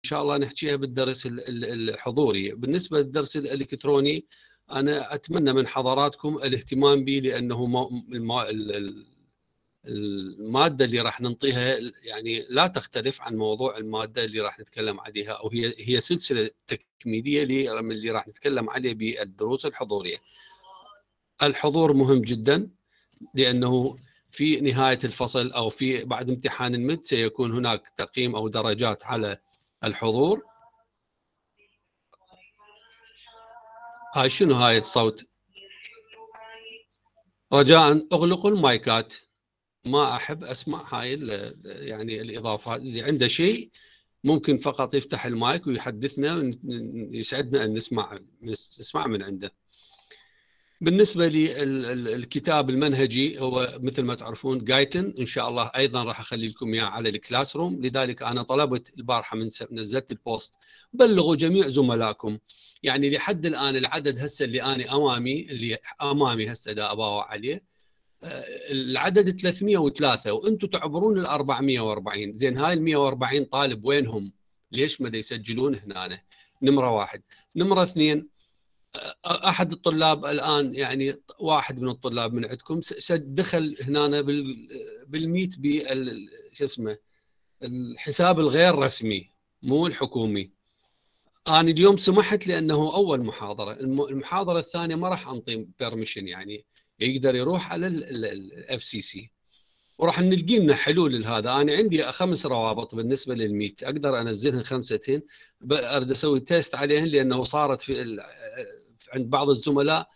شاء الله نحكيها بالدرس الحضوري. بالنسبه للدرس الالكتروني انا اتمنى من حضراتكم الاهتمام به، لانه الماده اللي راح ننطيها يعني لا تختلف عن موضوع الماده اللي راح نتكلم عليها، او هي سلسله تكميليه اللي راح نتكلم عليه بالدروس الحضوريه. الحضور مهم جدا، لانه في نهايه الفصل او في بعد امتحان المد سيكون هناك تقييم او درجات على الحضور. هاي شنو هاي الصوت؟ رجاء اغلقوا المايكات، ما احب اسمع هاي يعني الاضافات. اللي عنده شيء ممكن فقط يفتح المايك ويحدثنا، يسعدنا ان نسمع من عنده. بالنسبه للكتاب المنهجي هو مثل ما تعرفون جايتن، ان شاء الله ايضا راح اخلي لكم اياه على الكلاس روم. لذلك انا طلبت البارحه من نزلت البوست بلغوا جميع زملائكم. يعني لحد الان العدد هسه اللي امامي هسه دا اباوع عليه العدد 303 وانتم تعبرون ال 440. زين هاي ال 140 طالب وينهم؟ ليش ما يسجلون هنا؟ نمره واحد. نمره اثنين، احد الطلاب الان يعني واحد من الطلاب من عندكم دخل هنا بالميت شو اسمه الحساب الغير رسمي مو الحكومي. انا اليوم سمحت لانه اول محاضره، المحاضره الثانيه ما راح انطي بيرميشن، يعني يقدر يروح على الاف سي سي وراح نلقي لنا حلول لهذا. انا عندي 5 روابط بالنسبه للميت اقدر انزلهم 5 اريد اسوي تيست عليهم، لانه صارت في عند بعض الزملاء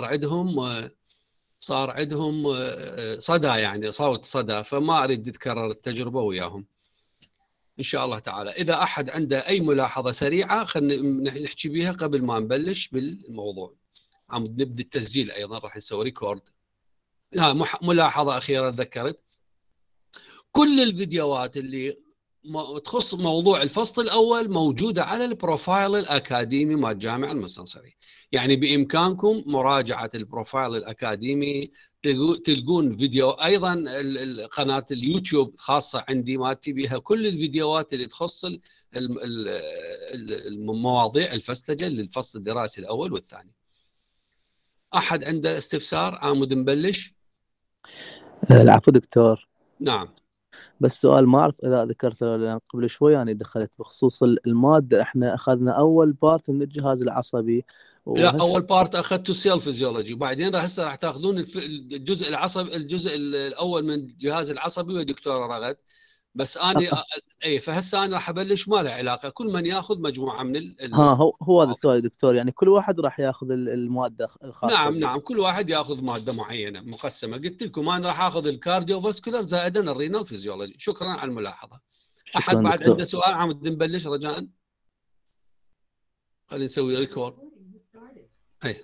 صار عندهم صدى، يعني صوت صدى، فما اريد تتكرر التجربه وياهم ان شاء الله تعالى. اذا احد عنده اي ملاحظه سريعه خلينا نحكي بها قبل ما نبلش بالموضوع. عم نبدا التسجيل ايضا راح نسوي ريكورد. ملاحظه اخيره ذكرت، كل الفيديوهات اللي تخص موضوع الفصل الأول موجودة على البروفايل الأكاديمي مال الجامعة المستنصري. يعني بإمكانكم مراجعة البروفايل الأكاديمي، تلقون فيديو أيضا قناة اليوتيوب خاصة عندي مالتي بها كل الفيديوهات اللي تخص المواضيع الفسلجة للفصل الدراسي الأول والثاني. أحد عنده استفسار؟ عامد نبلش. العفو دكتور. نعم. بس سؤال ما أعرف إذا ذكرته، لأن قبل شوي يعني دخلت بخصوص المادة. إحنا أخذنا أول بارت من الجهاز العصبي لا، اول بارت اخذته سيل فيزيولوجي، وبعدين هسه راح تاخذون الجزء العصبي، الجزء الاول من الجهاز العصبي ودكتوره رغد. بس انا اي فهسه انا راح ابلش، ما له علاقه، كل من ياخذ مجموعه من هو هذا السؤال دكتور، يعني كل واحد راح ياخذ المادة الخاصة نعم به. نعم، كل واحد ياخذ ماده معينه مقسمه. قلت لكم انا راح اخذ الكارديو فاسكولار زائدا الرينال فيزيولوجي. شكرا على الملاحظه. احد شكرا بعد دكتور. عنده سؤال؟ عمد نبلش رجاء. خلينا نسوي ريكورد. اي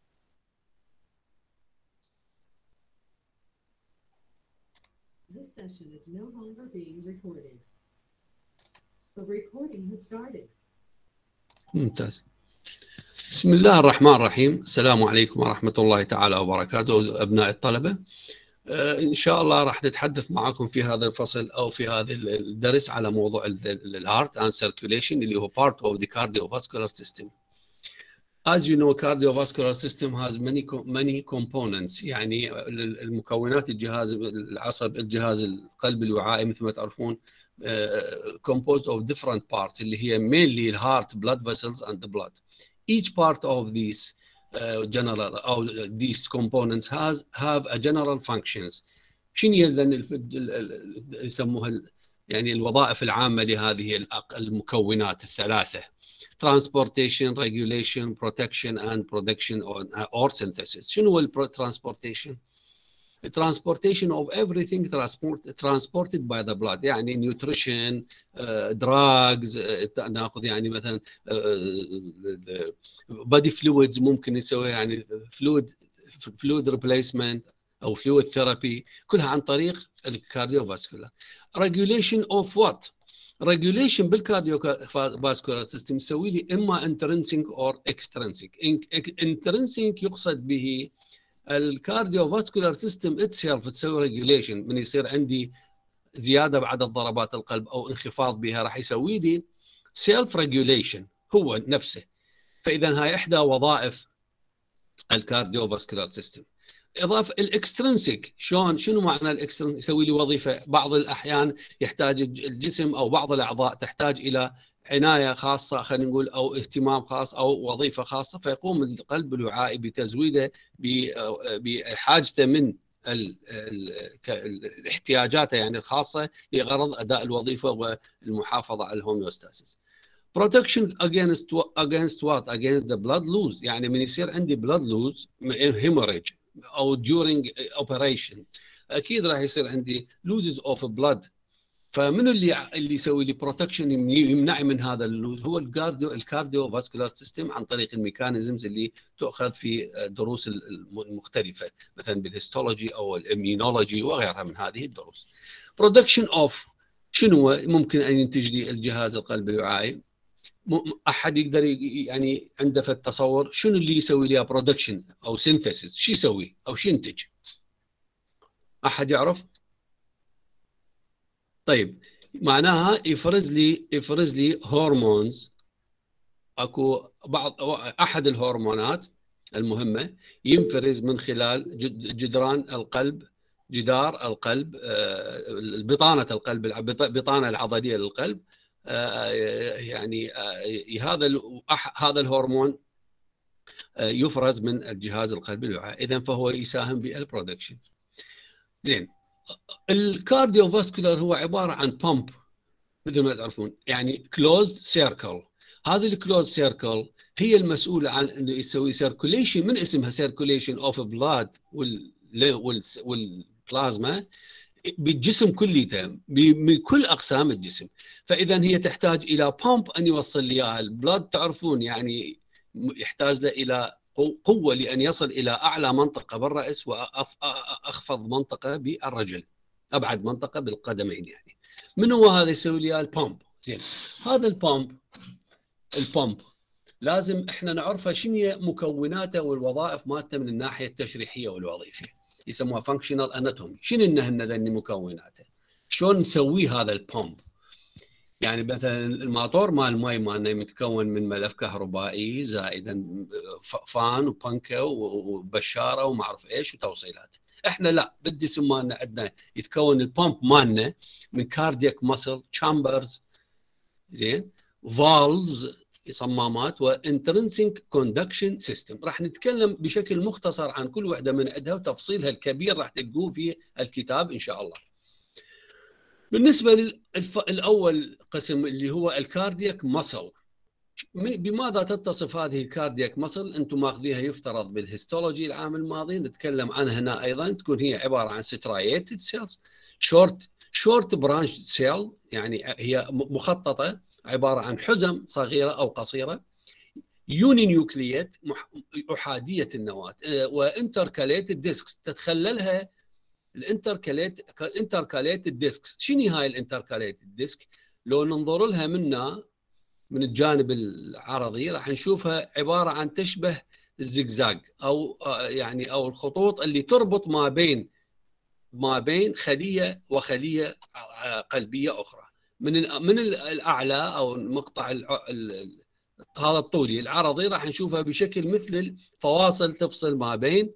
This session is no longer being recorded. The recording has started. ممتاز. بسم الله الرحمن الرحيم. السلام عليكم ورحمة الله تعالى وبركاته أبناء الطلبة. إن شاء الله راح نتحدث معكم في هذا الفصل أو في هذا الدرس على موضوع الهارت and circulation اللي هو part of the cardiovascular system. As you know, cardiovascular system has many components. يعني المكونات الجهاز العصب، الجهاز القلب الوعائي مثل ما تعرفون composed of different parts اللي هي mainly the heart, blood vessels and the blood. Each part of these these components have a general functions. شنو يسموها يعني الوظائف العامة لهذه المكونات الثلاثة: transportation, regulation, protection and production or synthesis. شنو هو transportation? Transportation of everything transported by the blood، يعني nutrition, drugs، ناخذ يعني مثلا body fluids ممكن يسوي يعني fluid replacement او fluid therapy، كلها عن طريق الكارديوفاسكولار. Regulation of what؟ regulation بالكارديوفاسكولار سيستم يسوي لي اما intrinsic or extrinsic. intrinsic يقصد به الكارديوفاسكولار سيستم اتسيلف تسوي ريجوليشن، من يصير عندي زياده بعدد ضربات القلب او انخفاض بها راح يسوي لي سيلف ريجوليشن هو نفسه. فاذا هاي احدى وظائف الكارديوفاسكولار سيستم. اضافه الاكسترنسيك، شنو معنى الاكسترنسيك؟ يسوي لي وظيفه. بعض الاحيان يحتاج الجسم او بعض الاعضاء تحتاج الى عنايه خاصه، خلينا نقول، او اهتمام خاص او وظيفه خاصه، فيقوم القلب الوعائي بتزويده بحاجته من الاحتياجات يعني الخاصه لغرض اداء الوظيفه والمحافظه على الهوميوستاسيس. protection against what? Against the blood lose. يعني من يصير عندي blood lose hemorrhage او during operation اكيد راح يصير عندي loses of blood. فمنو اللي يسوي لي بروتكشن يمنع من هذا اللوز؟ هو الكارديو فاسكولار سيستم، عن طريق الميكانيزمز اللي تؤخذ في دروس المختلفه مثلا بالهيستولوجي او الاميونولوجي وغيرها من هذه الدروس. برودكشن اوف شنو ممكن ان ينتج لي الجهاز القلب الوعائي؟ احد يقدر يعني عنده في التصور شنو اللي يسوي لي برودكشن او سينثيسيس؟ شو يسوي او شو ينتج؟ احد يعرف؟ طيب معناها يفرز لي هرمونز. اكو احد الهرمونات المهمه ينفرز من خلال جدران القلب، جدار القلب، بطانه القلب، البطانه العضليه للقلب. يعني هذا الهرمون يفرز من الجهاز القلبي الوعائي، اذا فهو يساهم بالبرودكشن. زين، الكارديوفاسكولار هو عباره عن بامب مثل ما تعرفون، يعني كلوزد سيركل. هذه الكلوزد سيركل هي المسؤوله عن انه يسوي سيركوليشن، من اسمها سيركوليشن اوف بلاد والبلازما بالجسم كله، بكل اقسام الجسم. فاذا هي تحتاج الى بامب ان يوصل لي اياها البلاد. تعرفون يعني يحتاج له الى قوه لان يصل الى اعلى منطقه بالراس واخفض منطقه بالرجل، ابعد منطقه بالقدمين. يعني من هو هذا يسوي لي البامب؟ زين، هذا البامب لازم احنا نعرفها شنو هي مكوناته والوظائف مالته من الناحيه التشريحيه والوظيفيه. يسموها فانكشنال اناتومي. شنو انهن ذني مكوناته؟ شلون نسوي هذا البامب؟ يعني مثلا الماطور مال الماء مالنا متكون من ملف كهربائي زائدا فان وبنكه وبشاره وما اعرف ايش وتوصيلات. احنا لا، بالجسم مالنا عندنا يتكون البامب مالنا من كاردياك ماسل تشامبرز، زين، فالز صمامات، وانترنسيك كوندكشن سيستم. راح نتكلم بشكل مختصر عن كل وحده من عندها وتفصيلها الكبير راح تلقوه في الكتاب ان شاء الله. بالنسبه للاول قسم اللي هو الكاردياك ماسل، بماذا تتصف هذه الكاردياك ماسل؟ انتم ماخذيها يفترض بالهيستولوجي العام الماضي، نتكلم عنها هنا ايضا. تكون هي عباره عن سترايتد سيلز، شورت برانش سيل، يعني هي مخططه، عباره عن حزم صغيره او قصيره، يوني نيوكليت احاديه النواه، وانتركاليتد ديسكس تتخللها الانتركاليتد ديسكس. شنو هاي الانتركاليتد ديسك؟ لو ننظر لها من الجانب العرضي راح نشوفها عباره عن تشبه الزجزاج او يعني او الخطوط اللي تربط ما بين خليه وخليه قلبيه اخرى. من الاعلى او المقطع هذا الطولي العرضي راح نشوفها بشكل مثل الفواصل تفصل ما بين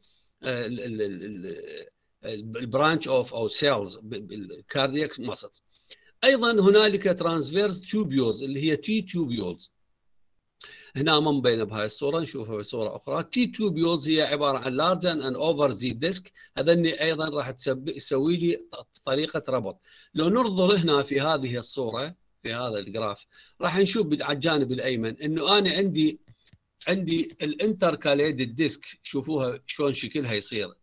البرانش اوف او سيلز بالكاردياك ماسلز. ايضا هنالك ترانسفيرس تيوبيولز اللي هي تي تيوبيولز. هنا ما مبينه بهاي الصوره، نشوفها بصوره اخرى. تي تيوبيولز هي عباره عن لارج ان اوفر زي ديسك. هذني ايضا راح تسوي لي طريقه ربط. لو ننظر هنا في هذه الصوره في هذا الجراف راح نشوف على الجانب الايمن انه انا عندي الانتركاليتد ديسك. شوفوها شلون شكلها يصير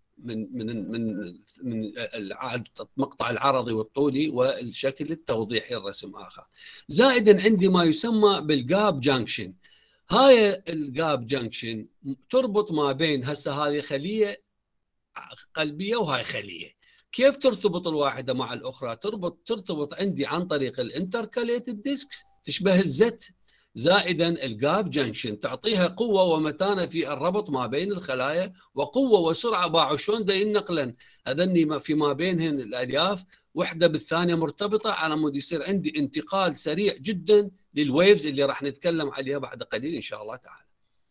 من المقطع العرضي والطولي والشكل التوضيحي الرسم اخر. زائدا عندي ما يسمى بالجاب جانكشن. هاي الجاب جانكشن تربط ما بين هسه هذه خليه قلبيه وهاي خليه. كيف ترتبط الواحده مع الاخرى؟ ترتبط عندي عن طريق الانتركاليتد ديسكس تشبه الزت، زائدا الجاب جانكشن تعطيها قوه ومتانه في الربط ما بين الخلايا، وقوه وسرعه. باعوا شلون دا ينقلن هذني في ما بينهن الالياف وحده بالثانيه مرتبطه على مود يصير عندي انتقال سريع جدا للويفز اللي راح نتكلم عليها بعد قليل ان شاء الله تعالى.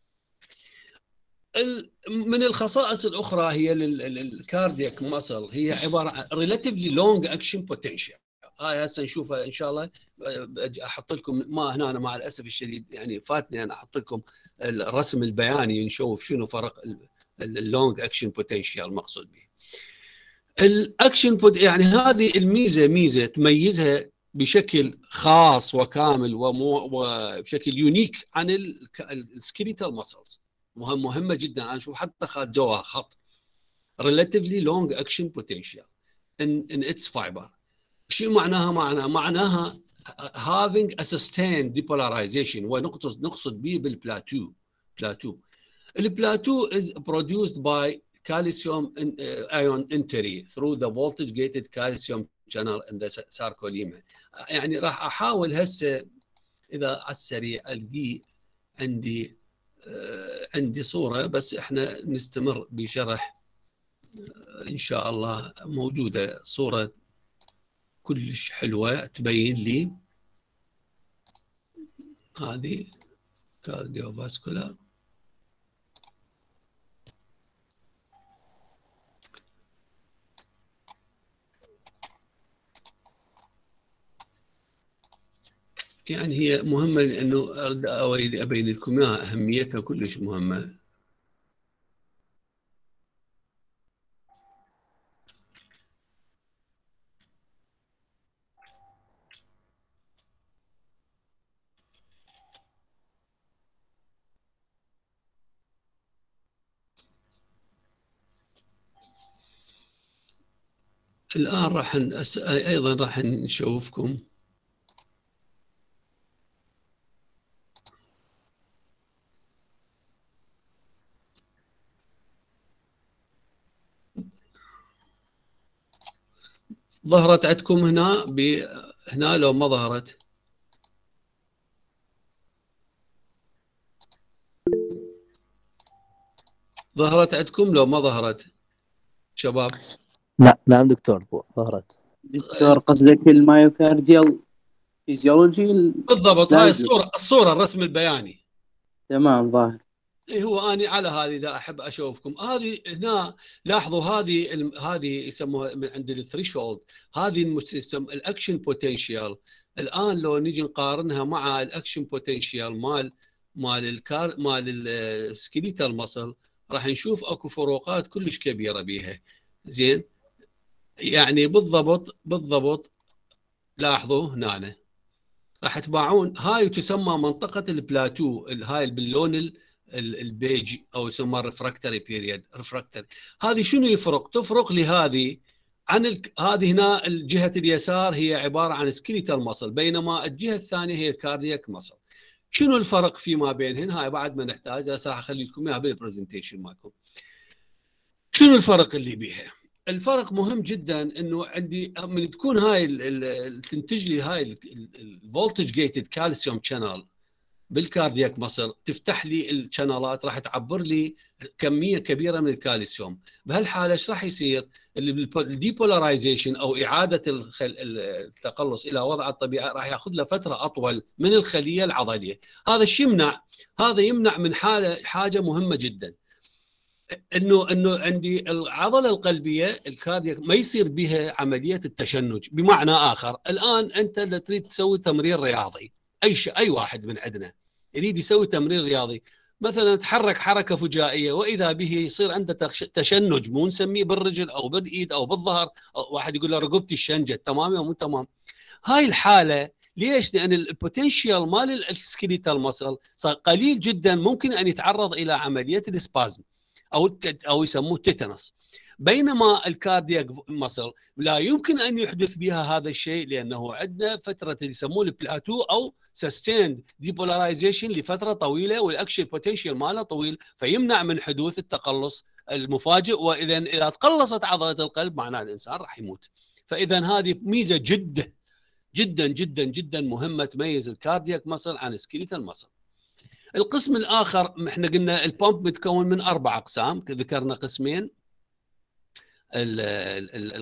من الخصائص الاخرى هي الكاردياك ماسل، هي عباره عن ريلاتيفلي لونج اكشن بوتنشال. هاي هسه نشوفها ان شاء الله. احط لكم ما هنا، أنا مع الاسف الشديد يعني فاتني انا احط لكم الرسم البياني نشوف شنو فرق اللونج اكشن بوتنشال المقصود به. الاكشن يعني هذه الميزه تميزها بشكل خاص وكامل وبشكل يونيك عن السكيليتال ماسلز. مهمه جدا. انا اشوف حتى خد جواها خط relatively long action potential in its fiber. شو معناها؟ معناها having a sustained depolarization، ونقصد به بالبلاتو. البلاتو is produced by calcium ion entry through the voltage gated calcium channel in the sarcolemma. يعني راح احاول هسه اذا على السريع القي عندي صوره، بس احنا نستمر بشرح ان شاء الله. موجوده صوره كلش حلوه تبين لي هذه كارديوفاسكولار. يعني هي مهمه لانه ابين لكم اياها، اهميتها كلش مهمه. الآن أيضا راح نشوفكم ظهرت عندكم هنا هنا لو ما ظهرت؟ ظهرت عندكم لو ما ظهرت شباب؟ نعم دكتور ظهرت. دكتور قصدك المايوكارديال فيزيولوجي؟ بالضبط، هاي الصورة الرسم البياني. تمام ظاهر. هو أنا على هذه إذا أحب أشوفكم. هذه هنا لاحظوا، هذه يسموها من عند الثريشولد، هذه الأكشن بوتنشال. الآن لو نيجي نقارنها مع الأكشن بوتنشال مال السكيليتال ماسل، راح نشوف اكو فروقات كلش كبيره بيها. زين، يعني بالضبط لاحظوا هنا راح تباعون هاي تسمى منطقه البلاتو، هاي باللون البيج او يسمى ريفراكتوري بيريد. ريفراكتوري هذه شنو يفرق؟ تفرق لهذه عن هذه هنا الجهه اليسار هي عباره عن سكيليتال ماسل، بينما الجهه الثانيه هي الكاردياك ماسل. شنو الفرق فيما بينهن؟ هاي بعد ما نحتاج، هسه راح اخلي لكم اياها بالبرزنتيشن مالكم. شنو الفرق اللي بيها؟ الفرق مهم جدا، انه عندي من تكون هاي تنتج لي هاي الفولتج جيتد كالسيوم شانل بالكاردياك ماسل، تفتح لي الشانلات، راح تعبر لي كميه كبيره من الكالسيوم. بهالحاله ايش راح يصير؟ الديبولاريزيشن او اعاده التقلص الى وضعه الطبيعي راح ياخذ له فتره اطول من الخليه العضليه. هذا الشيء يمنع من حاجه مهمه جدا، انه عندي العضله القلبيه الكاردياك ما يصير بها عمليه التشنج. بمعنى اخر، الان انت اللي تريد تسوي تمرين رياضي، اي واحد من عندنا يريد يسوي تمرين رياضي، مثلا تحرك حركه فجائيه واذا به يصير عنده تشنج، مو نسميه بالرجل او بالايد او بالظهر، أو واحد يقول له رقبتي الشنجت، تمام او مو تمام. هاي الحاله ليش؟ لان البوتنشال مال السكيليتال ماسل صار قليل جدا، ممكن ان يتعرض الى عمليه السبازم او يسموه تيتانس. بينما الكاردياك ماسل لا يمكن ان يحدث بها هذا الشيء، لانه عندنا فتره يسموه البلاتو او سستيند ديبولاريزيشن لفتره طويله، والاكشن بوتنشال ماله طويل، فيمنع من حدوث التقلص المفاجئ. واذا تقلصت عضله القلب معناه الانسان راح يموت. فاذا هذه ميزه جدا جدا جدا جدا مهمه تميز الكاردياك ماسل عن السكيليتال ماسل. القسم الاخر احنا قلنا البامب متكون من 4 اقسام، ذكرنا قسمين.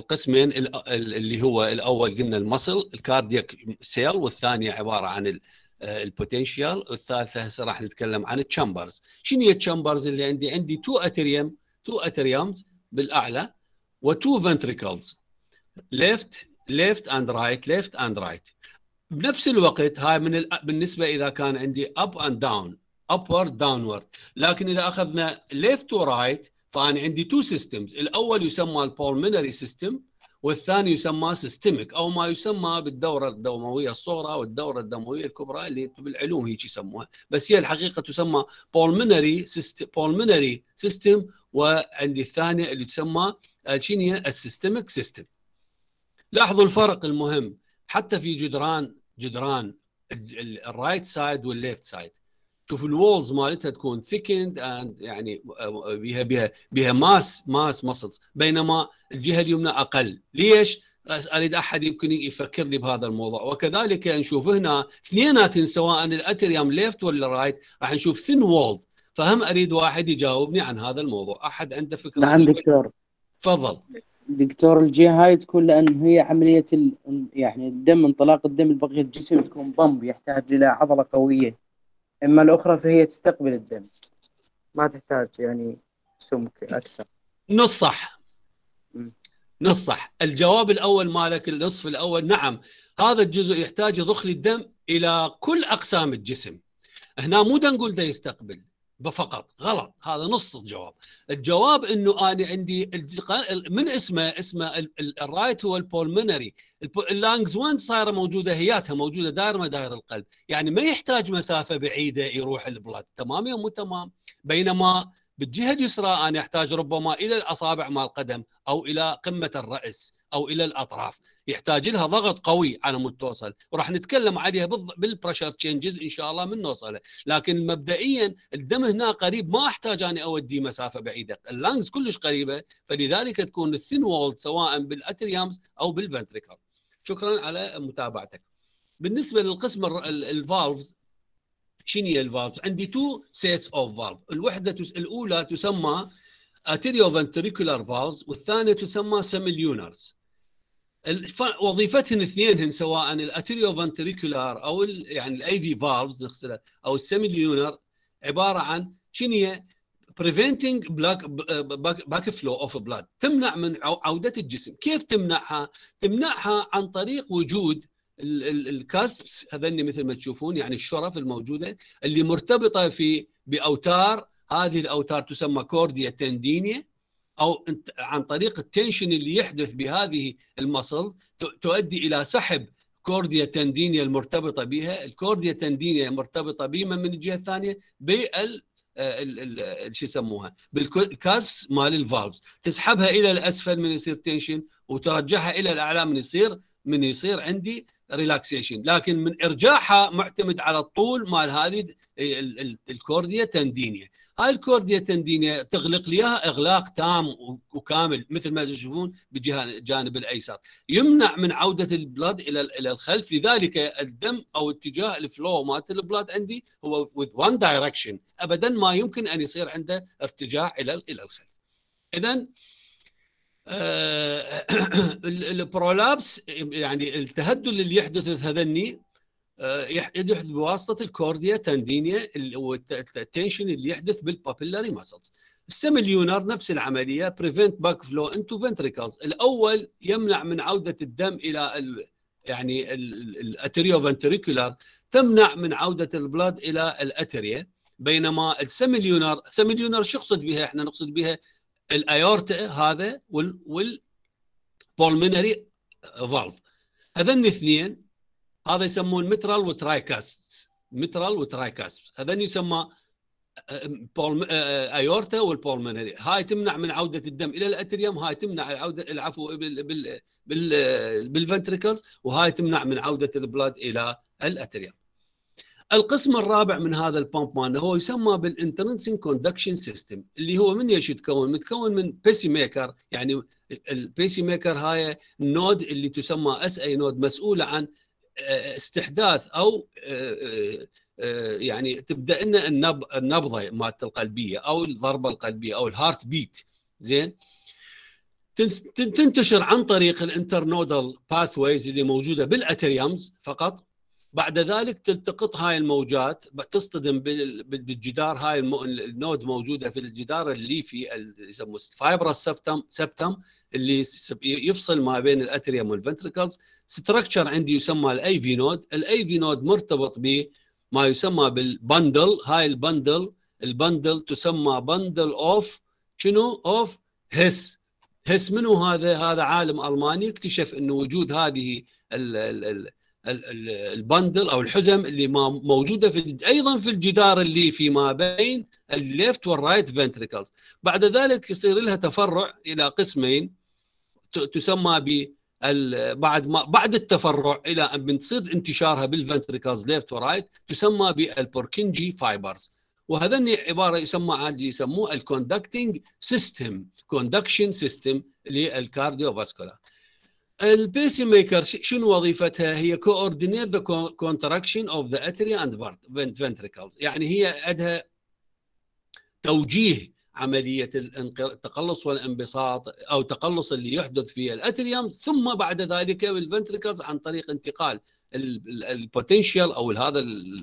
القسمين اللي هو الاول قلنا المسل الكاردياك سيل، والثانيه عباره عن البوتنشال، والثالثه هسه راح نتكلم عن التشامبرز. شنو هي التشامبرز اللي عندي؟ عندي 2 اتريومز بالاعلى و2 فنتريكلز، ليفت اند رايت. بنفس الوقت هاي بالنسبه اذا كان عندي اب اند داون، ابورد داونورد. لكن اذا اخذنا ليفت ورايت فانا عندي 2 سيستمز، الاول يسمى البولمنري سيستم والثاني يسمى سيستميك، او ما يسمى بالدوره الدمويه الصغرى والدوره الدمويه الكبرى اللي بالعلوم هيك يسموها، بس هي الحقيقه تسمى بولمنري سيستم. وعندي الثانيه اللي تسمى شنو هي؟ السيستميك سيستم. لاحظوا الفرق المهم حتى في جدران الرايت سايد والليفت سايد. شوف الوولز مالتها تكون ثيكند اند يعني بها ماس مسلز، بينما الجهه اليمنى اقل. ليش؟ اريد احد يمكن يفكر لي بهذا الموضوع. وكذلك نشوف هنا اثنيناتهم سواء الاتريوم ليفت ولا رايت راح نشوف ثين وول، فهم اريد واحد يجاوبني عن هذا الموضوع. احد عنده فكره؟ نعم دكتور. تفضل دكتور، الجهة هاي تكون لأن هي عملية يعني الدم، انطلاق الدم لبقية الجسم تكون بمب يحتاج إلى عضلة قوية، أما الأخرى فهي تستقبل الدم ما تحتاج يعني سمك أكثر. نص صح. نص صح. الجواب الأول مالك النصف الأول نعم، هذا الجزء يحتاج يضخ لي الدم إلى كل أقسام الجسم. هنا مو نقول ده يستقبل فقط، غلط، هذا نص الجواب. الجواب انه انا عندي من اسمه الرايت هو البولمنري، اللانجز وين صايره موجوده؟ هياتها موجوده داير مداير القلب، يعني ما يحتاج مسافه بعيده يروح البلاد. تمام يا مو تمام؟ بينما بالجهه اليسرى انا احتاج ربما الى الاصابع مال القدم او الى قمه الراس او الى الاطراف، يحتاج لها ضغط قوي على مود توصل، وراح نتكلم عليها بالبريشر تشينجز ان شاء الله من نوصله. لكن مبدئيا الدم هنا قريب، ما احتاج اني اوديه مسافه بعيده، اللانجز كلش قريبه، فلذلك تكون الثين وولد سواء بالاتريومز او بالفنتريكل. شكرا على متابعتك. بالنسبه للقسم الفالفز، شنو هي الفالفز؟ عندي 2 سيتس اوف فالف، الوحده الاولى تسمى اتريوفنتريكولار فالفز والثانيه تسمى سيميليونرز. وظيفتهن اثنينهن سواء الاتريوفنتريكولار او يعني الاي في فالفز او السيميليونر، عباره عن شنو هي؟ preventing back flow of blood، تمنع من عوده الجسم. كيف تمنعها؟ تمنعها عن طريق وجود الكاسبس هذني مثل ما تشوفون، يعني الشرف الموجوده اللي مرتبطه باوتار، هذه الاوتار تسمى كورديا تندينيا، او عن طريق التنشن اللي يحدث بهذه المصل تؤدي الى سحب كورديا تندينيا المرتبطه بها. الكورديا تندينيا مرتبطه بما من الجهه الثانيه بال شو يسموها بالكاسبس مال الفالفز، تسحبها الى الاسفل من يصير تنشن، وترجعها الى الاعلى من يصير عندي ريلاكسيشن. لكن من ارجاعها معتمد على الطول مال هذه الكورديا تندينيا. هاي الكورديا تندينيا تغلق لي اياها اغلاق تام وكامل مثل ما تشوفون بالجانب الايسر، يمنع من عوده البلاد الى الخلف. لذلك الدم او اتجاه الفلو مالت البلاد عندي هو with one direction، ابدا ما يمكن ان يصير عنده ارتجاع الى الخلف. اذا البرولابس يعني التهدل اللي يحدث هذني يحدث بواسطه الكورديا تندينيا والتنشن اللي يحدث بالبابيلاري ماسلز. السيميليونر نفس العمليه، بريفنت باك فلو انتو فنتريكلز. الاول يمنع من عوده الدم الى يعني الاتريوفنتريكولار، تمنع من عوده البلاد الى الاتريا. بينما السيميليونر شو نقصد بها؟ احنا نقصد بها الايورتا هذا والبولمنري فالف، هذين الاثنين هذا يسمون مترال وترايكاسبس، هذين يسمى ايورتا والبولمنري. هاي تمنع من عوده الدم الى الاتريوم، هاي تمنع العفو بالفنتريكلز، وهاي تمنع من عوده البلاد الى الاتريوم. القسم الرابع من هذا البامب مالنا هو يسمى بالانترنسين كوندكشن سيستم، اللي هو من ايش يتكون؟ متكون من بيسي ميكر. يعني البيسي ميكر هاي النود اللي تسمى اس اي نود، مسؤوله عن استحداث او يعني تبدا لنا النبضه مالت القلبيه او الضربه القلبيه او الهارت بيت. زين، تنتشر عن طريق الانترنودال باثويز اللي موجوده بالاتريومز فقط، بعد ذلك تلتقط هاي الموجات، تصطدم بالجدار. هاي النود موجوده في الجدار الليفي اللي يسموه فايبرس سبتم اللي يفصل ما بين الاتريوم والفنتريكلز. ستراكشر عندي يسمى الاي في نود. الاي في نود مرتبط بما يسمى بالبندل. هاي البندل تسمى بندل اوف شنو؟ اوف هيس. هيس منو هذا؟ هذا عالم الماني اكتشف انه وجود هذه البندل او الحزم اللي موجوده ايضا في الجدار اللي في ما بين الليفت والرايت فنتريكلز. بعد ذلك يصير لها تفرع الى قسمين تسمى بعد التفرع الى ان بتصير انتشارها بالفنتريكلز ليفت ورايت تسمى بالبوركنجي فايبرز. وهذني عباره يسموه الكوندكتنج سيستم، كوندكشن سيستم للكارديوفاسكولار. البيسي ميكر شنو وظيفتها؟ هي coordinate the contraction of the atria and ventricles. يعني هي عندها توجيه عمليه التقلص والانبساط او التقلص اللي يحدث في الاتريوم، ثم بعد ذلك بالفنتريكلز عن طريق انتقال البوتنشال او هذا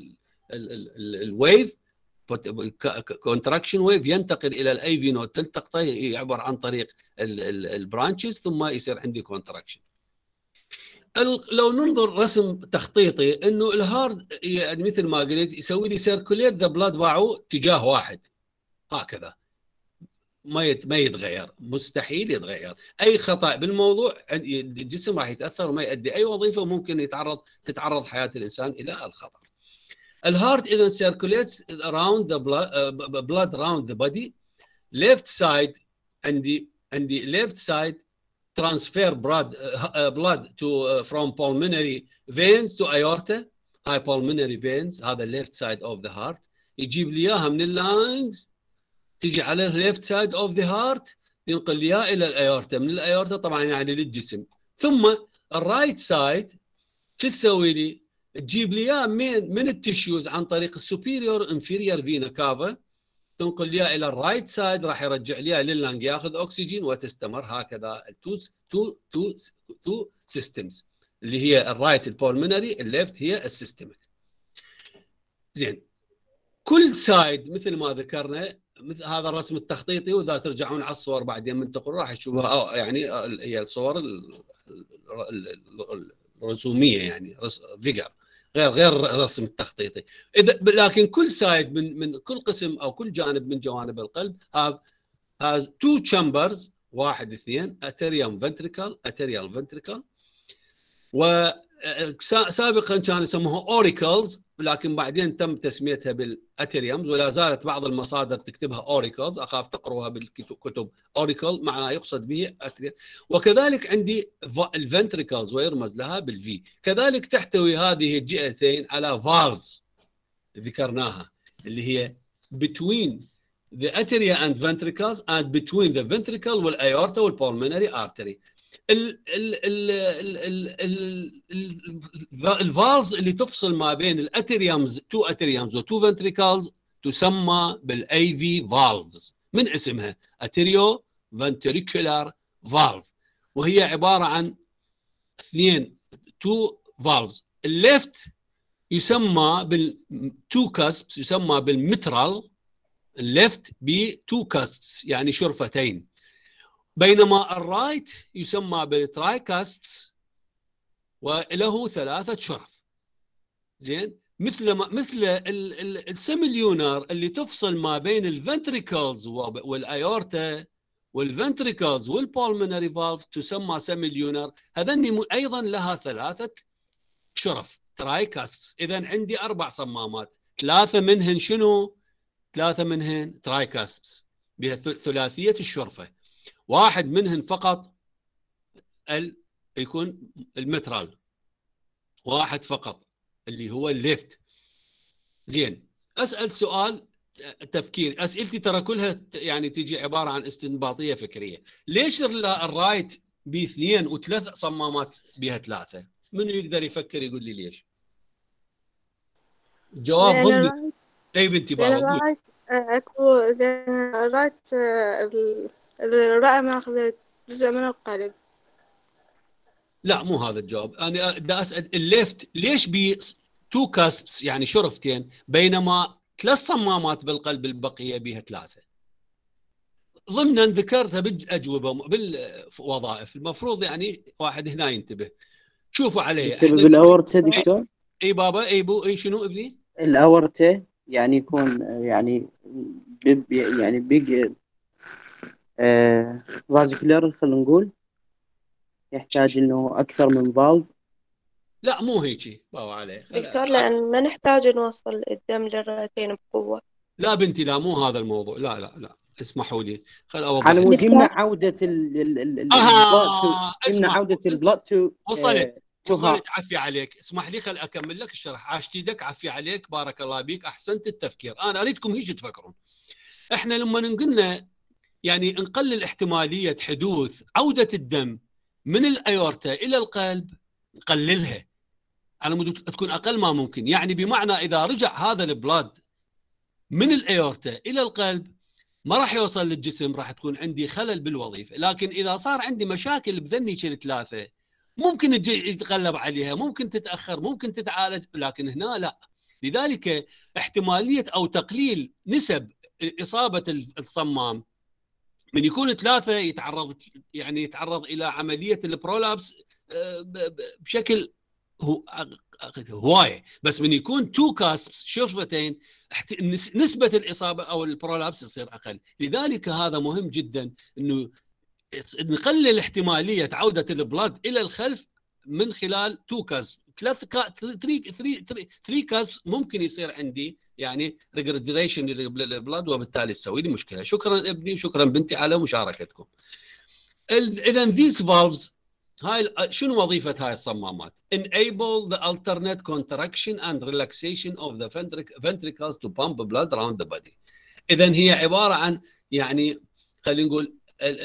الويف كونتراكشن ويف ينتقل الى الاي في نود، تلتقطه يعبر عن طريق البرانشز ثم يصير عندي كونتراكشن. لو ننظر رسم تخطيطي انه الهارد يعني مثل ما قلت يسوي لي سيركوليت ذا بلاد معه اتجاه واحد هكذا، ما يتغير، مستحيل يتغير. اي خطا بالموضوع الجسم راح يتاثر وما يؤدي اي وظيفه، ممكن تتعرض حياه الانسان الى الخطر. الهارت اذا circulates around the blood around the body. left side عندي left side transfer blood to from pulmonary veins to aorta. هاي pulmonary veins، هذا left side of the heart. يجيب لي اياها من اللانجز تيجي على left side of the heart، ينقل لي اياها الى الايورتا، من الايورتا طبعا يعني للجسم. ثم الرايت سايد شو تسوي لي؟ تجيب لي اياه من التشيوز عن طريق السوبيريور انفيريور فينا كافا، تنقل لي اياه الى الرايت سايد، راح يرجع لي اياه لللنج ياخذ اكسجين وتستمر هكذا تو سيستمز اللي هي الرايت البولمنري، الليفت هي السيستميك. زين، كل سايد مثل ما ذكرنا مثل هذا الرسم التخطيطي، واذا ترجعون على الصور بعدين من تقروا راح تشوفوها، يعني هي الصور الرسوميه يعني فيجر غير الرسم التخطيطي. اذا لكن كل سايد من كل قسم او كل جانب من جوانب القلب has two chambers، واحد اثنين، اتريوم فنتريكل وسابقا كانوا يسموها اوريكلز، لكن بعدين تم تسميتها بالاتريومز، ولا زالت بعض المصادر تكتبها اوريكلز، اخاف تقروها بالكتب اوريكل معناه يقصد به اتريوم. وكذلك عندي الفنتريكلز ويرمز لها بالفي. كذلك تحتوي هذه الجهتين على فالفز ذكرناها اللي هي between the atria and ventricles and between the ventricle والايورتا والpulmonary artery. الفالفز اللي تفصل ما بين الاتريومز، تو اتريومز وتو فنتريكلز، تسمى بالاي في فالفز من اسمها اتريو فنتريكولار فالف، وهي عباره عن اثنين تو فالفز. الليفت يسمى بالتو كاسبس، يسمى بالمترال، الليفت بتو كاسبس يعني شرفتين، بينما الرايت يسمى بالترايكاسبس وله ثلاثة شرف. زين، مثل السيميليونر اللي تفصل ما بين الفنتريكلز والايورتا، والفنتريكلز والبولمنري فالف تسمى سيميليونر، هذني ايضا لها ثلاثة شرف ترايكاسبس. اذا عندي 4 صمامات، 3 منهن شنو؟ 3 منهن ترايكاسبس بها ثلاثية الشرفة، واحد منهن فقط يكون المترال، واحد فقط اللي هو الليفت. زين، اسال سؤال تفكير، اسئلتي ترى كلها يعني تجي عباره عن استنباطيه فكريه. ليش الرايت ب2 و3 صمامات بها 3؟ منو يقدر يفكر يقول لي ليش؟ الجواب ضمني. اي بنتي بابا الرايت اكو الرايت الرئه ماخذ جزء من القلب. لا مو هذا الجواب، انا دا اسال الليفت ليش 2 كاسبس يعني شرفتين، بينما 3 صمامات بالقلب البقيه بها 3. ضمنا ذكرتها بالاجوبه بالوظائف، المفروض يعني واحد هنا ينتبه. شوفوا عليه بسبب الاورتا دكتور. اي بابا، اي بو، اي شنو ابني؟ الاورتا يعني يكون يعني يعني بيج فازيكولار، خلينا نقول يحتاج انه اكثر من فالف. لا مو هيجي بابا عليه. دكتور لأن ما نحتاج نوصل الدم للرئتين بقوة. لا بنتي، لا مو هذا الموضوع، لا لا لا، اسمحوا لي خل اوضح على لك. مود يمنع عودة يمنع عودة البلاد تو وصلت. عفي عليك، اسمح لي خل اكمل لك الشرح. عاشت يدك، عفي عليك، بارك الله بيك، احسنت التفكير. انا اريدكم هيك تفكرون. احنا لما قلنا يعني نقلل احتماليه حدوث عوده الدم من الايورتا الى القلب، نقللها على مود تكون اقل ما ممكن. يعني بمعنى اذا رجع هذا البلاد من الايورتا الى القلب ما راح يوصل للجسم، راح تكون عندي خلل بالوظيفه. لكن اذا صار عندي مشاكل بذنيك الثلاثه ممكن يتغلب عليها، ممكن تتاخر، ممكن تتعالج، لكن هنا لا. لذلك احتماليه او تقليل نسب اصابه الصمام من يكون 3 يتعرض الى عمليه البرولابس بشكل هوايه، بس من يكون 2 كاسبس شرفتين نسبه الاصابه او البرولابس يصير اقل. لذلك هذا مهم جدا انه نقلل احتماليه عوده البلاد الى الخلف من خلال 2 كاسب. 3 كاسب ممكن يصير عندي يعني ريجريديشن للبلاد، وبالتالي تسوي لي مشكله. شكرا ابني وشكرا بنتي على مشاركتكم. اذا these valves هاي شنو وظيفه هاي الصمامات؟ enable the alternate contraction and relaxation of the ventricles to pump blood around the body. اذا هي عباره عن يعني خلينا نقول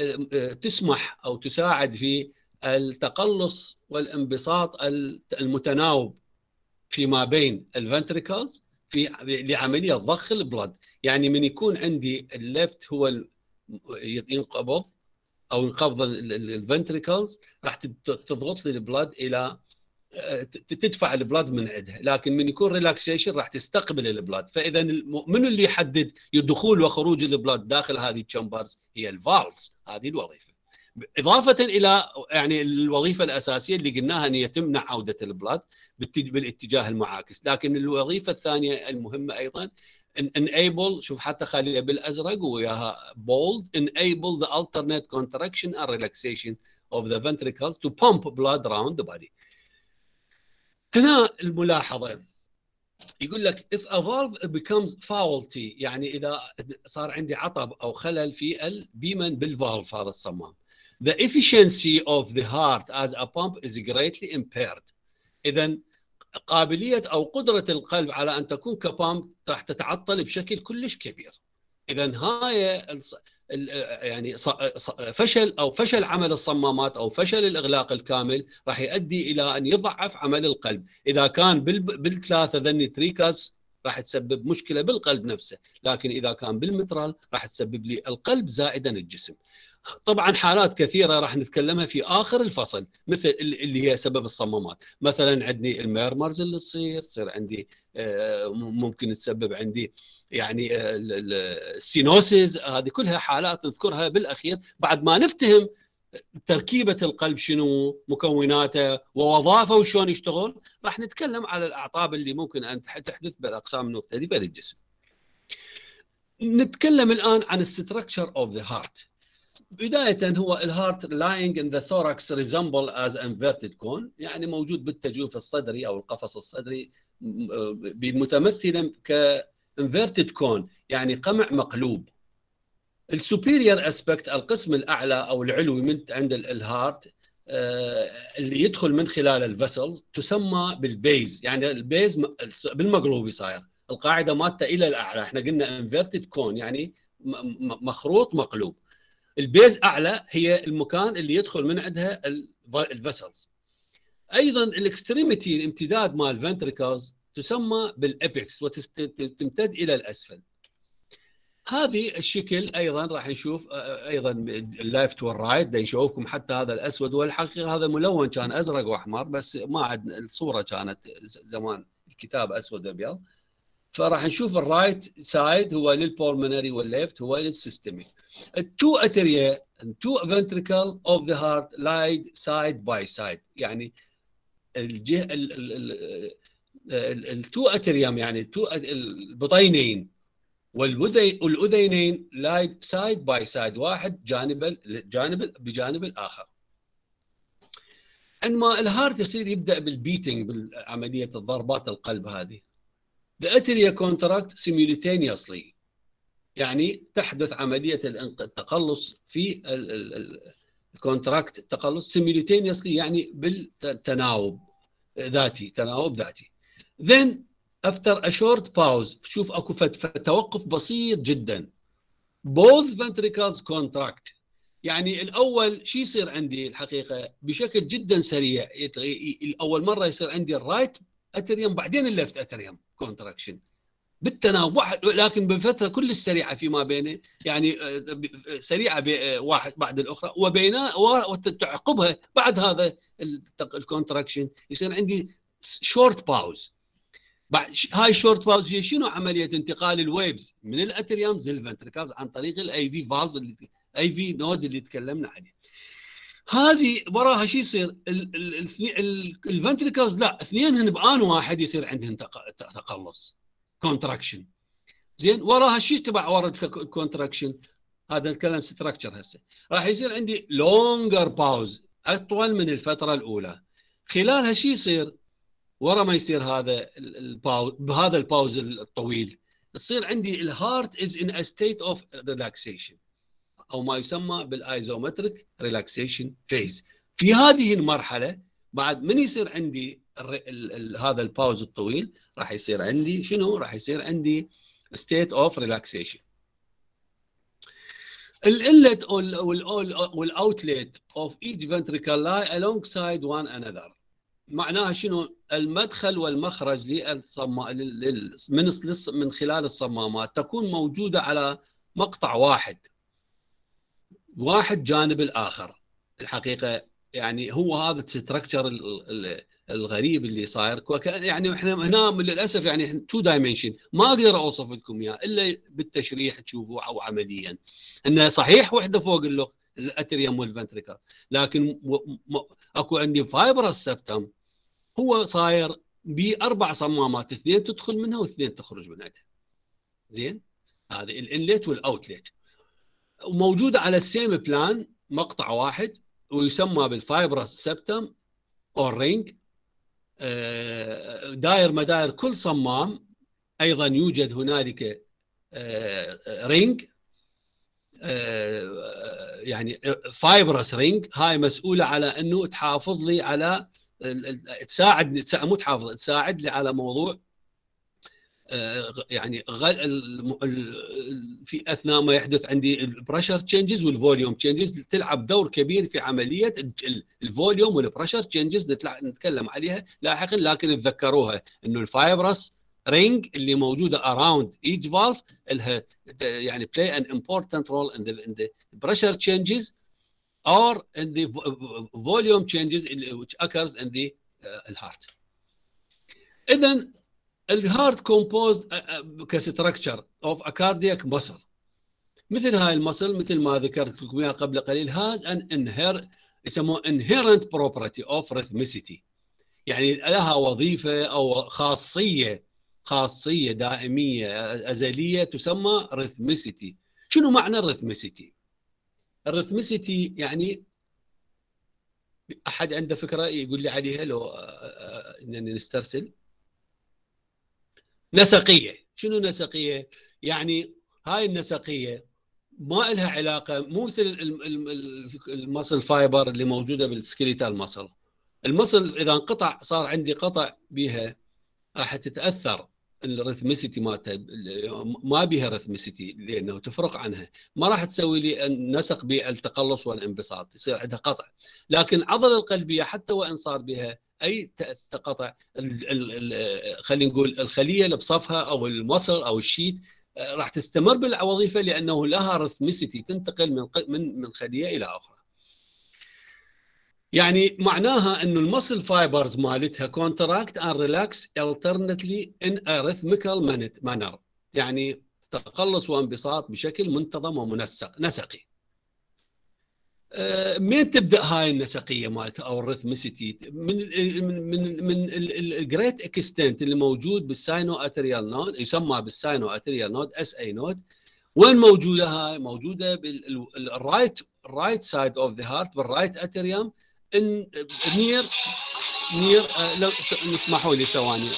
تسمح او تساعد في التقلص والانبساط المتناوب فيما بين الفنتريكلز في لعمليه ضخ البلد. يعني من يكون عندي الليفت هو ينقبض او ينقبض الفنتريكلز راح تضغط لي البلد الى تدفع البلد من عندها، لكن من يكون ريلاكسيشن راح تستقبل البلد. فاذا من اللي يحدد دخول وخروج البلد داخل هذه التشامبرز؟ هي الفالفز. هذه الوظيفه، اضافه الى يعني الوظيفه الاساسيه اللي قلناها ان تمنع عوده البلد بالاتجاه المعاكس. لكن الوظيفه الثانيه المهمه ايضا enable، شوف حتى خليها بالازرق وياها bold، enable the alternate contraction and relaxation of the ventricles to pump blood around the body. هنا الملاحظه يقول لك if a valve becomes faulty، يعني اذا صار عندي عطب او خلل في البيمن بالفالف هذا الصمام، the efficiency of the heart as a pump is greatly impaired. اذا قابليه او قدره القلب على ان تكون كبامب راح تتعطل بشكل كلش كبير. اذا هاي يعني فشل عمل الصمامات او فشل الاغلاق الكامل راح يؤدي الى ان يضعف عمل القلب. اذا كان بالثلاثه ذني تريكاس راح تسبب مشكله بالقلب نفسه، لكن اذا كان بالمترال راح تسبب لي القلب زائدا الجسم. طبعا حالات كثيره راح نتكلمها في اخر الفصل، مثل اللي هي سبب الصمامات. مثلا عندي الميرمرز اللي تصير عندي ممكن تسبب عندي يعني السينوسيس. هذه كلها حالات نذكرها بالاخير بعد ما نفتهم تركيبه القلب شنو، مكوناته ووظائفه وشلون يشتغل. راح نتكلم على الاعطاب اللي ممكن ان تحدث بالاقسام المختلفه للجسم. نتكلم الان عن الستركشر اوف ذا هارت. بداية هو الهارت lying in the thorax resemble as inverted cone، يعني موجود بالتجويف الصدري أو القفص الصدري بمتمثلا ك inverted cone، يعني قمع مقلوب. السوبيريور اسبكت، القسم الأعلى أو العلوي من عند الهارت اللي يدخل من خلال الفسلز تسمى بالبيز. يعني البيز بالمقلوبي صاير، القاعدة مالته إلى الأعلى. احنا قلنا inverted cone يعني مخروط مقلوب. البيز اعلى هي المكان اللي يدخل من عندها الفسلز. ايضا الاكستريميتي، الامتداد مال الفنتريكلز تسمى بالابيكس وتمتد الى الاسفل. هذه الشكل ايضا راح نشوف ايضا الليفت والرايت، نشوفكم حتى هذا الاسود، والحقيقه هذا ملون كان ازرق واحمر، بس ما عندنا الصوره كانت زمان الكتاب اسود ابيض. فراح نشوف الرايت سايد هو للبولمونري والليفت هو للسيستميك. التو اتريا two ventricle of the heart lie side by side، يعني الجهه التو اتريم يعني البطينين والاذينين لاي سايد باي سايد، واحد بجانب الاخر. عندما الهارت يصير يبدا بالبيتنج بعمليه الضربات القلب هذه، the atria contract simultaneously، يعني تحدث عمليه التقلص في الكونتراكت، التقلص simultaneously يعني بالتناوب ذاتي، تناوب ذاتي. then after a short pause، شوف اكو توقف بسيط جدا، both ventricles contract. يعني الاول شو يصير عندي الحقيقه بشكل جدا سريع، اول مره يصير عندي الرايت اتريوم بعدين الليفت اتريوم كونتراكشن بالتناوب، لكن بفتره كل السريعه فيما بينه، يعني سريعه واحد بعد الاخرى، وتعقبها بعد هذا الكونتراكشن يصير عندي شورت باوز. هاي الشورت باوز هي شنو؟ عمليه انتقال الويفز من الاتريومز للفنتريكلز عن طريق الاي في فالف، الاي في نود اللي تكلمنا عليه. هذه وراها شو يصير؟ الفنتريكلز لا، اثنينهن بآن واحد يصير عندهم تقلص كونتراكشن. زين، وراها شو تبع ورا الكونتراكشن؟ هذا الكلام ستراكشر. هسه راح يصير عندي لونجر باوز، اطول من الفتره الاولى. خلالها شو يصير؟ ورا ما يصير هذا الباوز، بهذا الباوز الطويل تصير عندي الهارت از ان ا ستيت اوف ريلاكسيشن، او ما يسمى بالايزومتريك ريلاكسيشن فيز. في هذه المرحله بعد من يصير عندي هذا الباوز الطويل، راح يصير عندي شنو؟ راح يصير عندي state of relaxation. الانلت والاوتلت of each ventricle lie alongside one another. معناها شنو؟ المدخل والمخرج من خلال الصمامات تكون موجوده على مقطع واحد جانب الاخر. الحقيقه يعني هو هذا الستركتشر الغريب اللي صاير، يعني احنا هنا للاسف يعني 2 دايمنشن، ما اقدر اوصف لكم اياه الا بالتشريح تشوفوه او عمليا. انه صحيح وحده فوق الاتريوم والفنتريكل، لكن اكو عندي فايبرس سبتم هو صاير ب4 صمامات، 2 تدخل منها و2 تخرج منها. زين، هذه الانلت والاوتلت وموجوده على السيم بلان، مقطع واحد، ويسمى بالفايبرس سبتم او رينج. داير مداير كل صمام ايضا يوجد هنالك رينج، يعني فايبرس رينج. هاي مسؤوله على انه تحافظ لي على تساعد، مو تحافظ، تساعد لي على موضوع يعني في اثناء ما يحدث عندي البريشر تشينجز والفوليوم تشينجز، تلعب دور كبير في عمليه الفوليوم والبريشر تشينجز، نتكلم عليها لاحقا. لكن تذكروها انه الفايبرس رينج اللي موجوده around each valve لها يعني play an important role in the pressure changes or in the volume changes which occurs in the heart. اذا الهارت كومبوزد كستركتشر اوف ا كاردياك ماسل. مثل هاي المسل مثل ما ذكرت لكم اياها قبل قليل، هاز ان يسموه inherent property of rhythmicity، يعني لها وظيفه او خاصيه دائميه ازليه تسمى rhythmicity. شنو معنى الريثميسيتي؟ الريثميسيتي يعني احد عنده فكره يقول لي عليها لو انني نسترسل؟ نسقيه. شنو نسقيه؟ يعني هاي النسقيه ما لها علاقه، مو مثل المصل فايبر اللي موجوده بالسكيليتال مصل. المصل اذا انقطع، صار عندي قطع بها، راح تتاثر الريثميسيتي مالتها، ما بها ريثميسيتي لانه تفرق عنها، ما راح تسوي لي النسق بالتقلص والانبساط، يصير عندها قطع. لكن العضله القلبيه حتى وان صار بها اي قطع، خلينا نقول الخليه اللي بصفها او المصل او الشيت راح تستمر بالوظيفه، لانه لها ريثميسيتي تنتقل من خليه الى اخرى. يعني معناها انه المسل فايبرز مالتها كونتراكت اند ريلاكس alternately in a rhythmical manner، يعني تقلص وانبساط بشكل منتظم ومنسق نسقي. من تبدا هاي النسقيه مالتها او الريثميسيتي؟ من الجريت اكستنت اللي موجود بالساينو اتريال نود، يسمى بالساينو اتريال نود اس اي نود. وين موجوده هاي؟ موجوده بالرايت سايد اوف ذا هارت، بالرايت اتريوم، نير لو نسمحوا لي ثواني.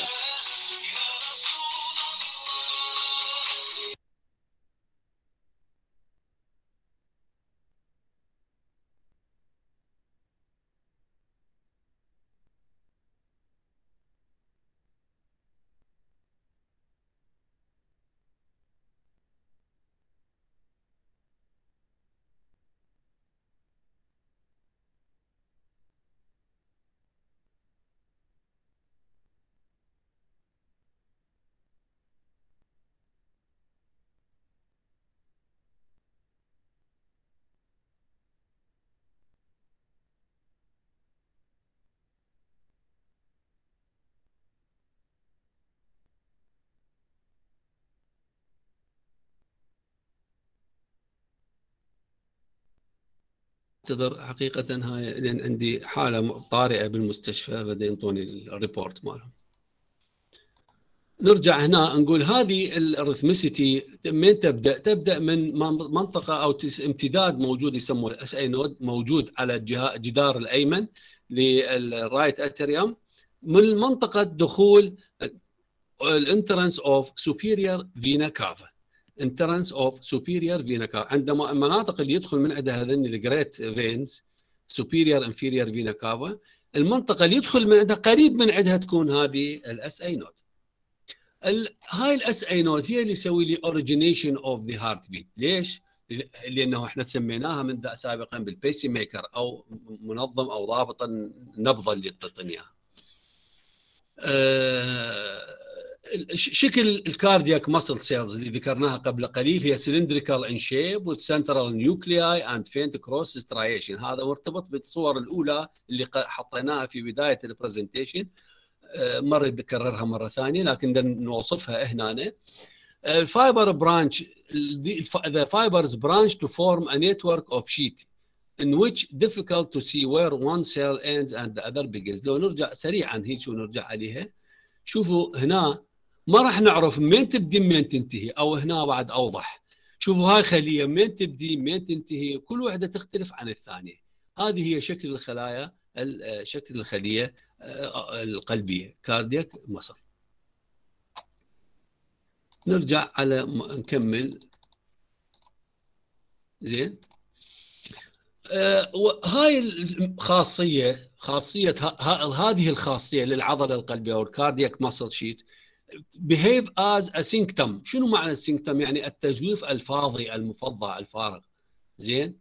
اعتذر حقيقة، هاي لأن عندي حالة طارئة بالمستشفى بدي ينطوني الريبورت مالهم. نرجع هنا نقول هذه الريثميسيتي من تبدأ من منطقة أو امتداد موجود يسموه الاس اي نود، موجود على الجدار الأيمن للرايت اتريوم، من منطقة دخول الانترنس اوف سوبيريور فينا كافا. انترنس اوف سوبيريور فينا كافا، عندما المناطق اللي يدخل من عندها هذين الجريت فينز سوبيريور انفيريور فينا كافا، المنطقة اللي يدخل من عندها قريب من عندها تكون هذه الاس اي نود. هاي الاس اي نود هي اللي يسوي لي اوريجينيشن اوف ذا هارت بيت. ليش؟ لانه احنا سميناها من سابقا بالبيسي ميكر او منظم او ضابط النبضه اللي تعطينا اياها. شكل الكاردياك ماسل سيلز اللي ذكرناها قبل قليل هي سلندريكال ان شيب والسنترال نيوكلياي اند فينت كروس سترايشن. هذا مرتبط بالصور الاولى اللي حطيناها في بدايه البرزنتيشن، مره نكررها مره ثانيه لكن نوصفها هنا. الفايبر برانش، the fibers branch to form a network of sheet in which difficult to see where one cell ends and the other begins. لو نرجع سريعا هيك ونرجع عليها، شوفوا هنا ما راح نعرف من تبدي من تنتهي، او هنا بعد اوضح. شوفوا هاي خليه من تبدي من تنتهي، كل واحده تختلف عن الثانيه. هذه هي شكل الخلايا، شكل الخليه القلبيه كاردياك مصل. نرجع على نكمل. زين، هاي الخاصيه، هذه الخاصيه للعضله القلبيه او الكاردياك ماسل شيت behave as a synctum. شنو معنى السينكتم؟ يعني التجويف الفاضي المفضى الفارغ. زين،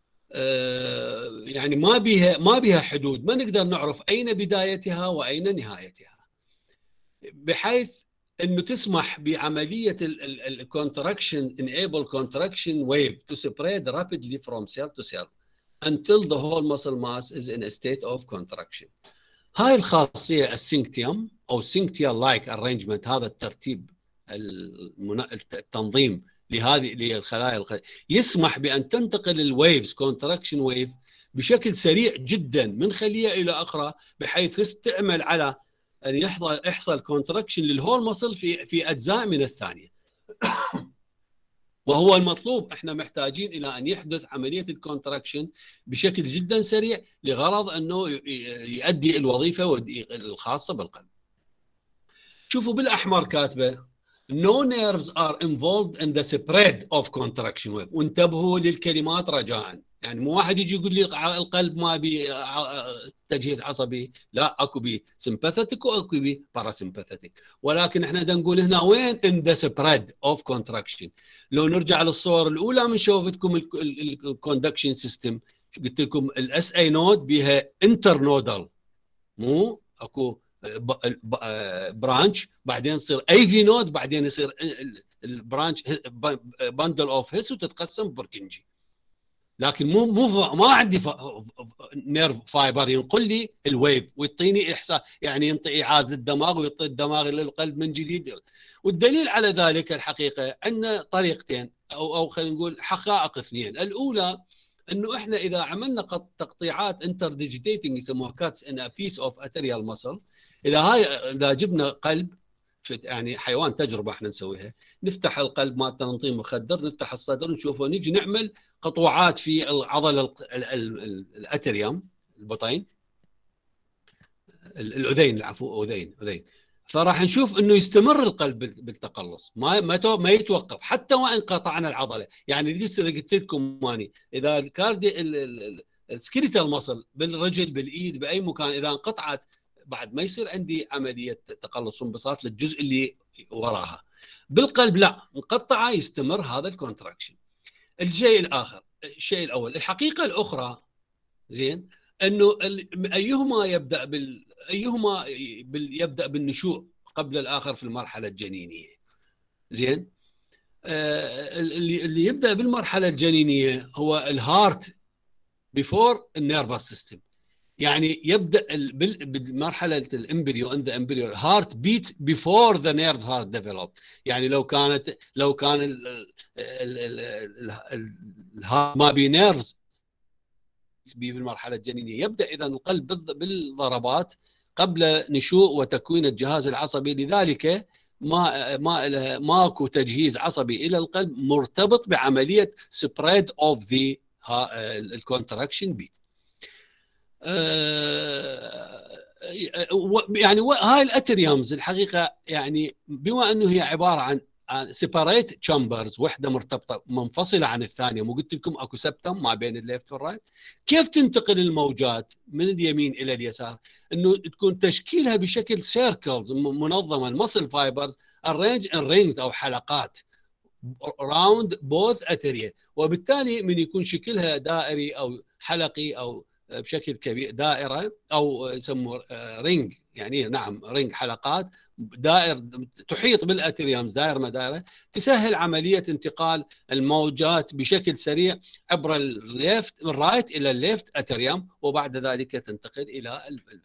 يعني ما بها حدود، ما نقدر نعرف اين بدايتها واين نهايتها، بحيث انه تسمح بعمليه الكونتراكشن enable contraction wave to spread rapidly from cell to cell until the whole muscle mass is in a state of contraction. هاي الخاصيه السينكتيوم او سينكتيال لايك ارينجمنت، هذا الترتيب التنظيم للخلايا يسمح بان تنتقل الويفز كونتراكشن ويف بشكل سريع جدا من خليه الى اخرى، بحيث تعمل على ان يحصل كونتراكشن للهول ماسل في اجزاء من الثانيه. وهو المطلوب، احنا محتاجين الى ان يحدث عمليه الكونتراكشن بشكل جدا سريع لغرض انه يؤدي الوظيفه الخاصه بالقلب. شوفوا بالاحمر كاتبه no nerves are involved in the spread of contraction wave. وانتبهوا للكلمات رجاء، يعني مو واحد يجي يقول لي القلب ما بي تجهيز عصبي، لا، اكو بي sympathetic واكو بي parasympathetic، ولكن احنا بدنا نقول هنا وين in the spread of contraction. لو نرجع للصور الاولى من شوفتكم الكوندكشن سيستم، قلت لكم الاس اي نود بها انترنودال، مو اكو برانش بعدين يصير اي في نود بعدين يصير البرانش باندل اوف هيس وتتقسم بركنجي. لكن ما عندي نيرف فايبر ينقل لي الويف ويعطيني احساس، يعني ينطي ايعاز للدماغ ويعطي الدماغ للقلب من جديد. والدليل على ذلك الحقيقه عندنا طريقتين او خلينا نقول حقائق اثنين. الاولى انه احنا اذا عملنا تقطيعات انتر ديجيتيتنج يسموها كاتس ان بيس اوف اتريال ماسل، اذا جبنا قلب يعني حيوان تجربه احنا نسويها، نفتح القلب مالته نعطيه مخدر، نفتح الصدر نشوفه، نيجي نعمل قطوعات في العضله الاتريوم البطين الاذين، العفو اذين، فراح نشوف انه يستمر القلب بالتقلص، ما يتوقف حتى وان قطعنا العضله. يعني لسه قلت لكم ماني اذا الكاردي السكيليتال ماسل بالرجل بالايد باي مكان اذا انقطعت بعد ما يصير عندي عمليه تقلص وانبساط للجزء اللي وراها. بالقلب لا، مقطعه يستمر هذا الكونتراكشن. الشيء الاول. الحقيقه الاخرى زين انه ايهما يبدا بالنشوء قبل الاخر في المرحله الجنينيه. زين اللي يبدا بالمرحله الجنينيه هو الهارت بيفور النيرفس سيستم، يعني يبدا بالمرحله الامبريو عند امبريو هارت بيت بيفور ذا نيرف هارت ديفلوب. يعني لو كان الهارت ما بي نيرفز بالمرحله الجنينيه، يبدا اذا القلب بالضربات قبل نشوء وتكوين الجهاز العصبي. لذلك ماكو تجهيز عصبي الى القلب مرتبط بعمليه سبريد اوف ذا الكونتراكشن بيت. يعني هاي الاتريومز الحقيقه يعني بما انه هي عباره عن سيباريت تشامبرز، وحده مرتبطه منفصله عن الثانيه، مو قلت لكم اكو سبتم ما بين الليفت والرايت. كيف تنتقل الموجات من اليمين الى اليسار؟ انه تكون تشكيلها بشكل سيركلز منظمه، المسل فايبرز ارينج ان رينجز او حلقات راوند بوث اتريا، وبالتالي من يكون شكلها دائري او حلقي او بشكل كبير دائره او يسموه رينج، يعني نعم رينج حلقات دائر تحيط بالاتريومز دائره مدائره، تسهل عمليه انتقال الموجات بشكل سريع عبر الليفت الرايت الى الليفت اتريوم، وبعد ذلك تنتقل الى الفلفل.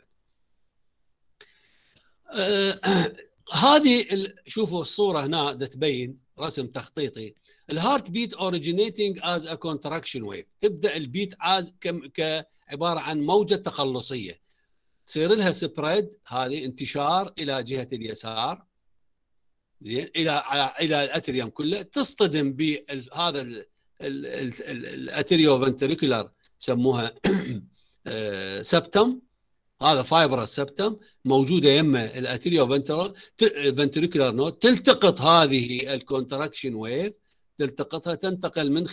هذه شوفوا الصوره هنا تبين رسم تخطيطي. الهارت بيت اوريجينيتنج از ا كونتراكشن ويف، تبدا البيت از كعباره عن موجه تقلصيه، تصير لها سبريد، هذه انتشار الى جهه اليسار زين الى الاتريوم كله، تصطدم بهذا الاتريو فنتريكولار يسموها سبتم، هذا فايبر سبتم موجوده يمه الاتريو فنتريكولار نود، تلتقط هذه الكونتراكشن ويف، تلتقطها تنتقل من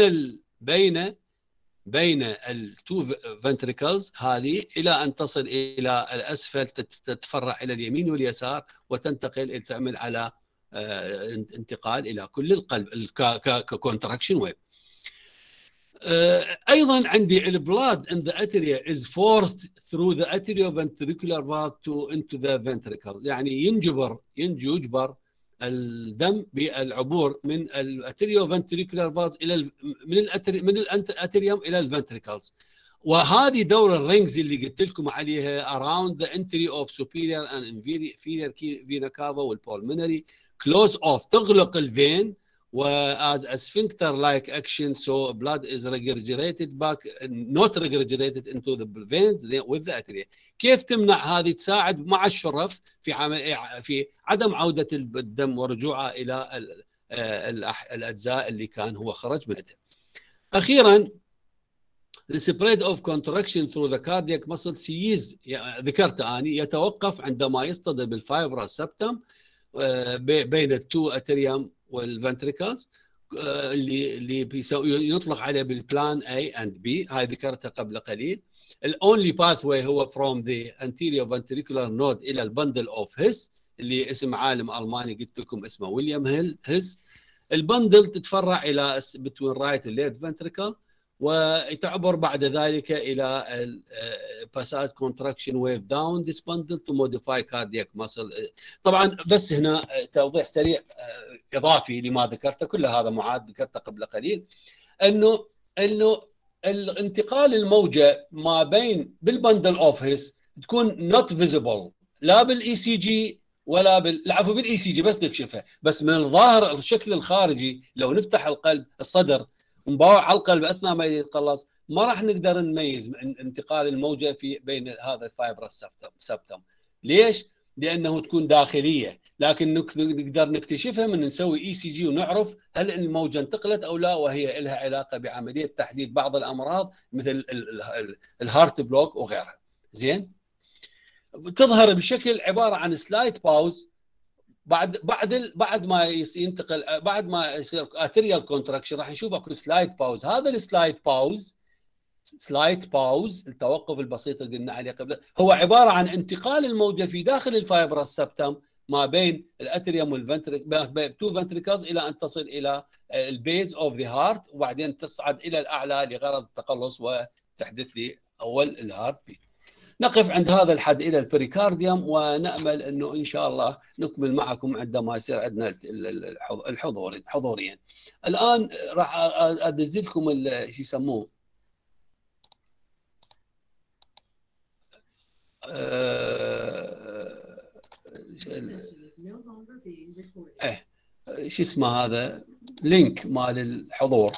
بين التو فنتريكلز هذه الى ان تصل الى الاسفل، تتفرع الى اليمين واليسار وتنتقل تعمل على انتقال الى كل القلب ككونتراكشن ويف. ايضا عندي البلاد in the atria is forced through the atrioventricular valve into the ventricle، يعني يجبر الدم بالعبور من الاتريوفنتريكولار فالز الى من الاتريوم الى الفنتريكلز. وهذه دور الرينجز اللي قلت لكم عليها around the entry of superior and inferior vena cava والpulmonary close off، تغلق الفين as a sphincter-like action, so blood is regurgitated back, not regurgitated into the veins with the atria. كيف تمنع هذه؟ تساعد مع الشرف في عدم عودة الدم ورجوعه إلى الأجزاء اللي كان هو خرج من الدم. أخيرا the spread of contraction through the cardiac muscle سيز ذكرت أني يتوقف عندما يصطدم بالفايبرس سبتم بين التو اتريوم والفنتريكلز اللي يطلق عليه بالبلان A and B، هاي ذكرتها قبل قليل. الاونلي باثوي هو from the anterior ventricular node الى البندل اوف هيس اللي اسم عالم الماني قلت لكم اسمه ويليام هيس. البندل تتفرع الى between right and left ventricle وتعبر بعد ذلك الى passage contraction wave down this bundle to modify cardiac muscle. طبعا بس هنا توضيح سريع اضافي لما ذكرته، كل هذا معاد ذكرته قبل قليل، انه انه الانتقال الموجه ما بين بالبندل اوفيس تكون نوت فيزبل لا بالاي سي جي ولا العفو بالاي سي جي بس نكشفها، بس من الظاهر الشكل الخارجي لو نفتح القلب الصدر ونباوع على القلب اثناء ما يتقلص ما راح نقدر نميز من انتقال الموجه في بين هذا الفايبرس سبتم. ليش؟ لانه تكون داخليه، لكن نقدر نكتشفها من نسوي اي سي جي ونعرف هل الموجه انتقلت او لا، وهي لها علاقه بعمليه تحديد بعض الامراض مثل الهارت بلوك وغيرها. زين؟ تظهر بشكل عباره عن سلايد باوز بعد ما ينتقل، بعد ما يصير اتريال كونتراكشن راح نشوف اكو سلايد باوز. هذا السلايد باوز التوقف البسيط اللي قلنا عليه قبل هو عباره عن انتقال الموجه في داخل الفايبرس سبتم ما بين الاتريوم والفنتريكل تو فنتريكلز الى ان تصل الى البيز اوف ذا هارت، وبعدين تصعد الى الاعلى لغرض التقلص وتحدث لي اول الهارت بيت. نقف عند هذا الحد الى البريكارديوم، ونامل انه ان شاء الله نكمل معكم عندما يصير عندنا الحضورين. الان راح ادز لكم شو يسموه شو اسمه هذا لينك مال الحضور.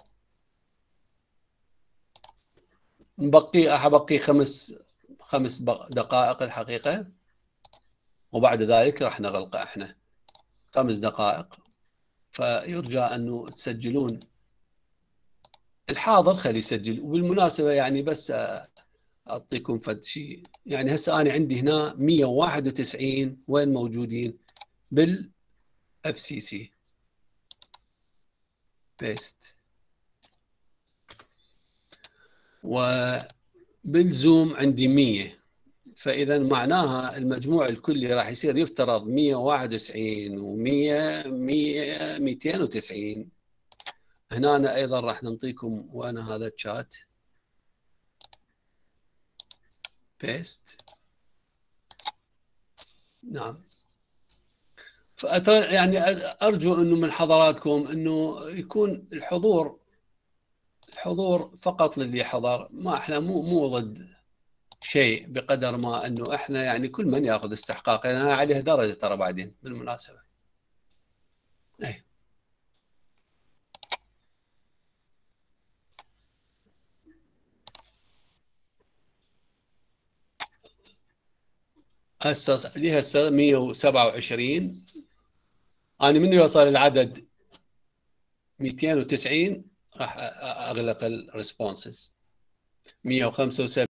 حبقي خمس دقائق الحقيقة، وبعد ذلك راح نغلقه احنا 5 دقائق. فيرجى انه تسجلون الحاضر، خلي يسجل. وبالمناسبة يعني بس اعطيكم فد شيء، يعني هسه انا عندي هنا 191 وين موجودين بالاف سي سي بيست، وبالزوم عندي 100، فاذا معناها المجموع الكلي راح يصير يفترض 191 و100 290. هنا ايضا راح نعطيكم وانا هذا الشات بيست. نعم، يعني ارجو انه من حضراتكم انه يكون الحضور فقط للي حضر، ما احنا مو ضد شيء بقدر ما انه احنا يعني كل من ياخذ استحقاق، لانها يعني عليها درجه ترى بعدين بالمناسبه. اي هسه لي هسه 127. انا من يوصل العدد 290 راح اغلق الريسبونسز. 175